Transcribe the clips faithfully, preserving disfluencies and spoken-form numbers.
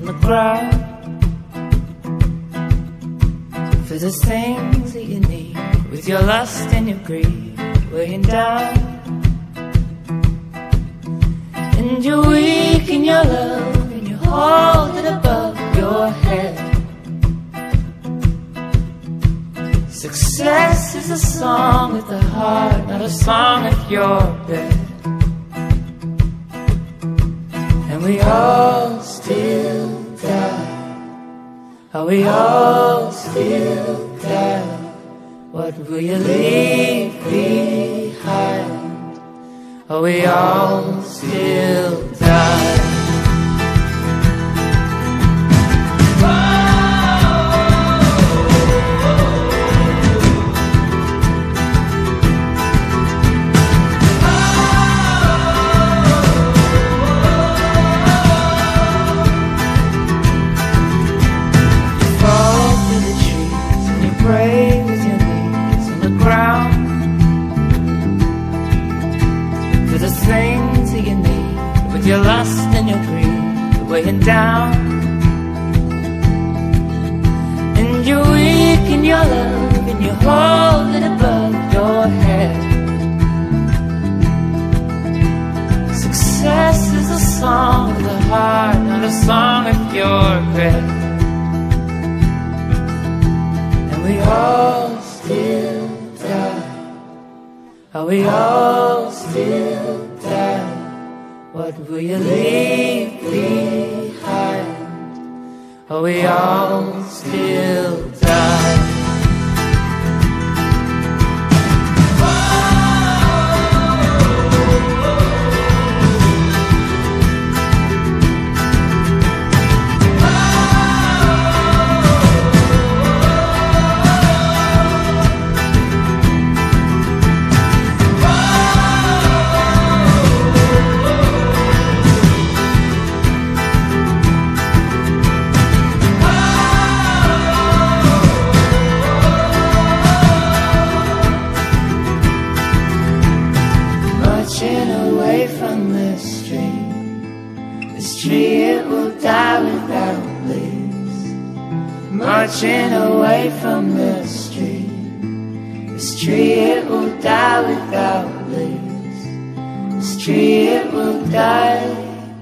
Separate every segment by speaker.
Speaker 1: the ground for the things that you need, with your lust and your greed weighing down. And you're weak in your love, and you hold it above your head. Success is a song with a heart, not a song of your bed. And we all still die. Are we all still die? What will you leave behind? Are we all still die? Pray with your knees on the ground for the things that you need, with your lust and your greed weighing down. And you're weak in your love, and you hold it above your head. Success is a song of the heart, not a song of your breath. We all still die. Are we all still die? What will you leave behind? Are we all still die? Away from this tree, this tree it will die without leaves. Marching away from this tree, this tree it will die without leaves. This tree it will die,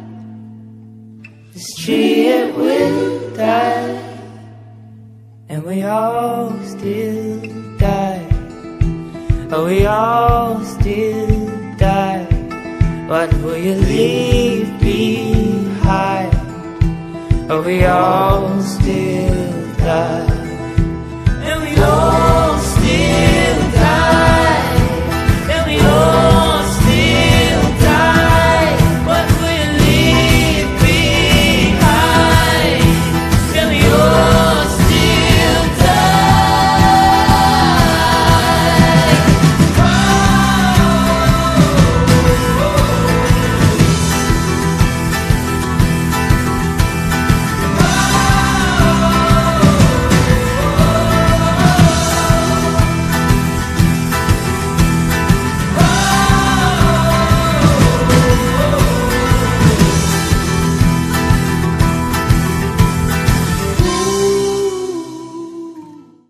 Speaker 1: this tree it will die. And we all still die. Oh, we all still die. What will you leave behind? Are we all still die?